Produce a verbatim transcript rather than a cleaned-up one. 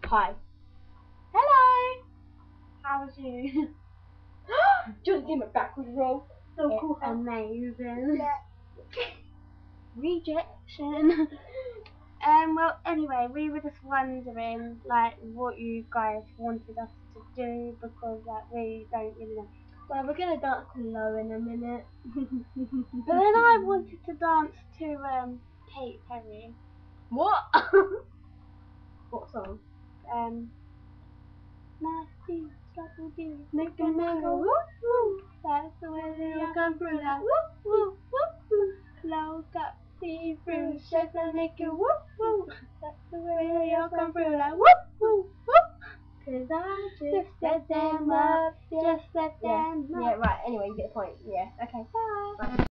Hi. Hello. How's you? Do you want to see my backwards roll? So It's cool. Huh? amazing. Yeah. Rejection. um. Well, anyway, we were just wondering, like, what you guys wanted us to do because, like, we don't really know. Well, we're gonna dance to Low in a minute. But then I wanted to dance to um Katy Perry. What? What song? Um. Nasty, trouble do, Make a man go woo woo. that's the way When they you all come through that woo woo woo woo. low got See through chef and make you woo woo. that's the way When they you all come come through through that like woo woo woo. Cause I just just set set them them up. up, just set Yeah, them yeah, up. right, anyway, you get the point. Yeah, okay, bye. Bye.